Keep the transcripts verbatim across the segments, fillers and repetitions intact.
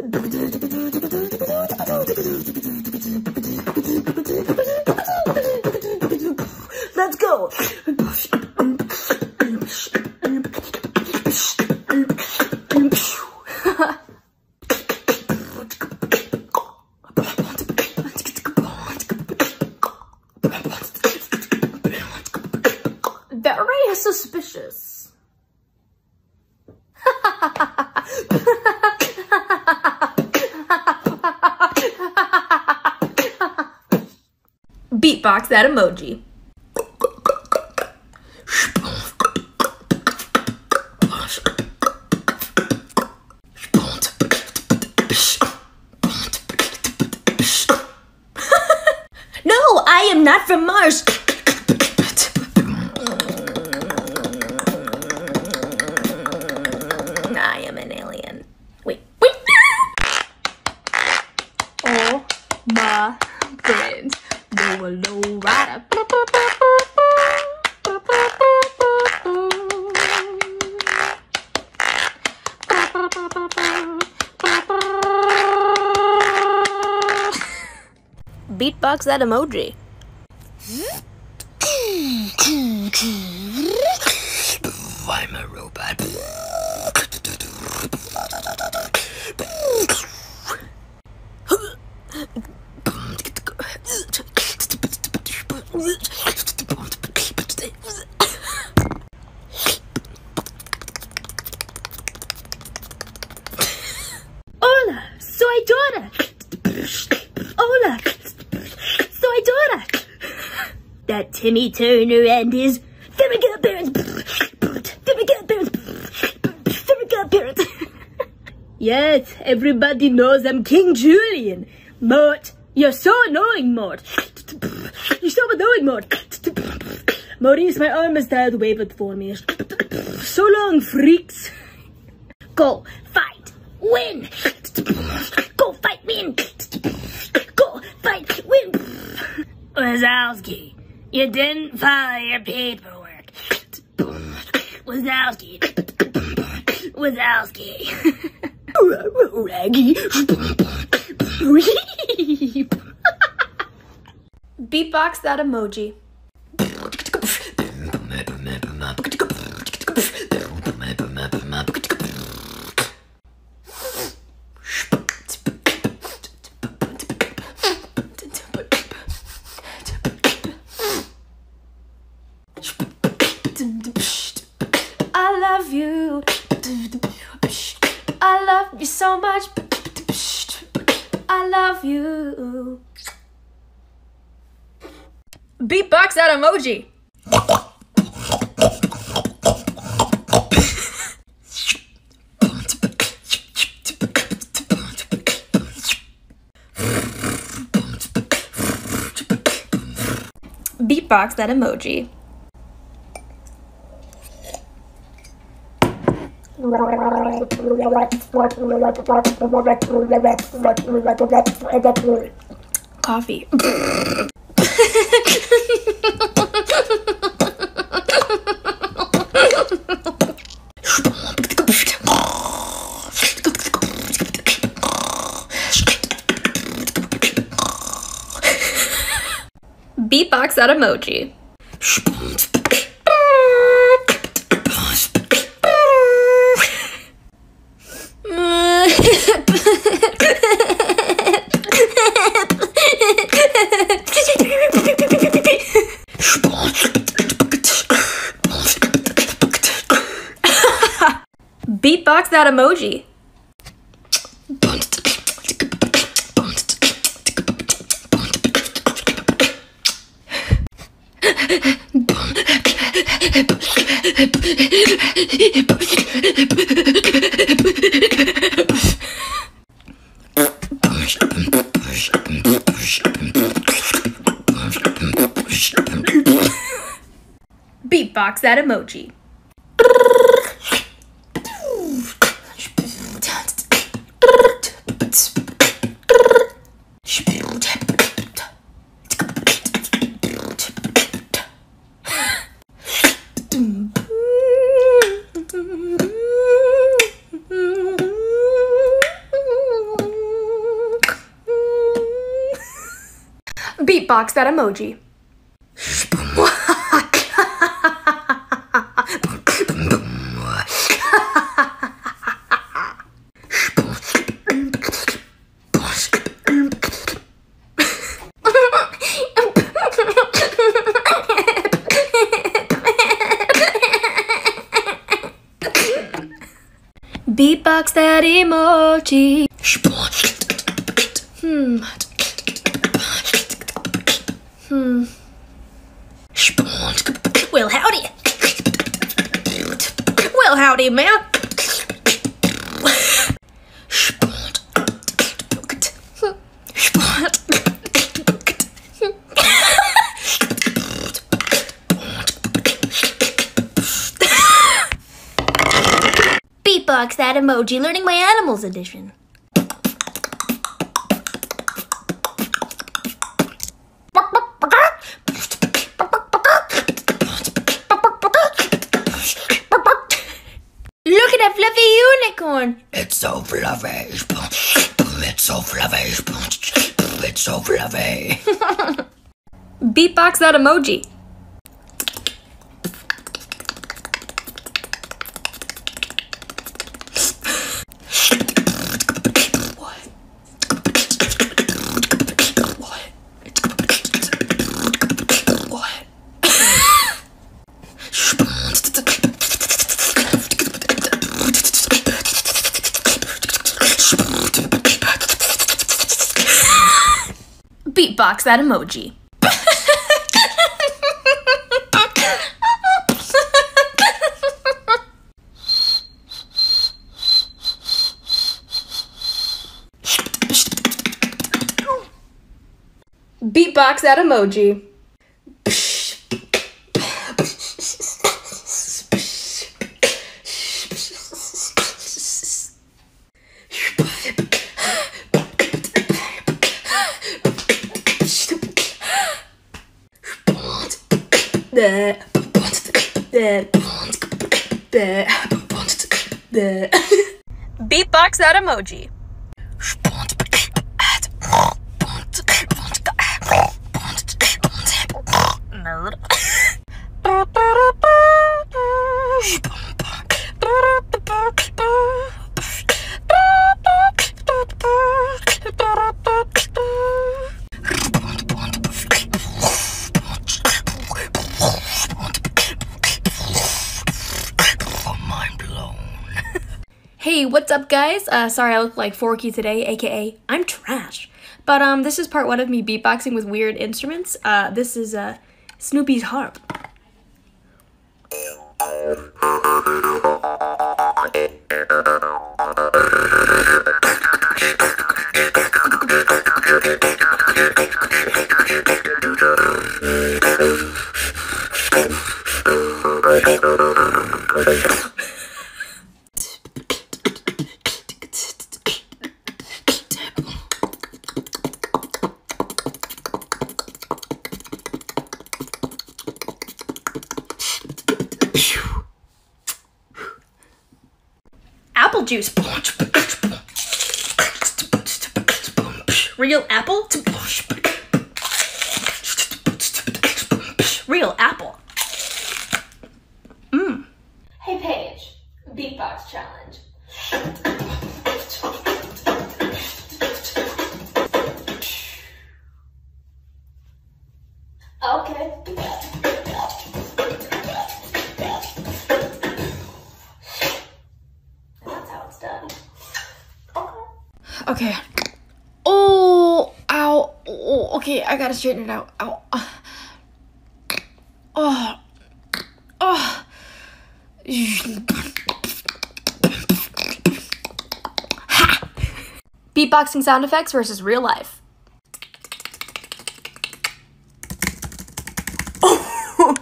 Let's go. Very suspicious. Beatbox that emoji. No, I am not from Mars. I am an alien. Wait, wait. Oh my friends. Low, low rider. Beatbox that emoji. I'm a robot. Hola, soy Dora. Hola, soy Dora. That Timmy Turner and his very good parents. Very good parents. Very good parents. Yes, everybody knows I'm King Julian. Mort, you're so annoying, Mort. You're so annoying, Mort. Maurice, my arm is tired, wave it for me. So long, freaks. Go, fight, win. Go, fight, win. Go, fight, win. Wazowski, you didn't follow your paperwork. Wazowski. Wazowski. Raggy. Beatbox that emoji. I love you. I love you so much. I love you. Beatbox that emoji. Beatbox that emoji. Coffee. Beatbox that emoji. Beatbox that emoji. Beatbox that emoji. Beatbox that emoji. Beatbox that emoji. Hmm. Hmm. Well, howdy. Well, howdy, man. Beatbox that emoji, learning my animals edition. Look at that fluffy unicorn. It's so fluffy. It's so fluffy. It's so fluffy. Beatbox that emoji. Beatbox that emoji. Beatbox that emoji. Beatbox that emoji. Hey, what's up, guys? Uh, sorry I look like Forky today, aka I'm trash. But um, this is part one of me beatboxing with weird instruments. Uh, this is uh, Snoopy's harp. Apple juice. Real apple. Real apple. Mmm. Hey Paige, beatbox challenge. Okay. Okay. Oh, ow. Oh, okay, I gotta straighten it out. Ow. Oh. Oh. Ha! Beatboxing sound effects versus real life. Oh.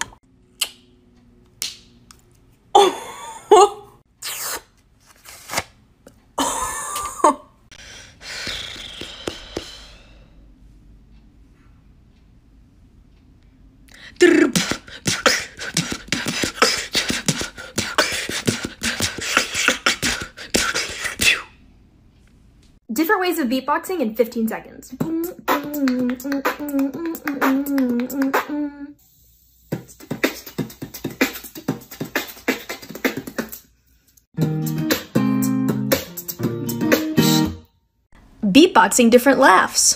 Oh. Different ways of beatboxing in fifteen seconds. Beatboxing different laughs.